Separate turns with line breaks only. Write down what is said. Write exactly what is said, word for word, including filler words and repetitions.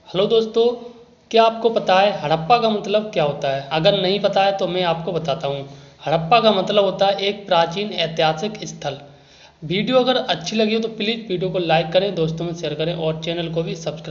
Hello दोस्तों, क्या आपको पता है हड़प्पा का मतलब क्या होता है? अगर नहीं पता है तो मैं आपको बताता हूँ। हड़प्पा का मतलब होता है एक प्राचीन ऐतिहासिक स्थल। वीडियो अगर अच्छी लगी हो तो प्लीज़ वीडियो को लाइक करें, दोस्तों में शेयर करें और चैनल को भी सब्सक्राइब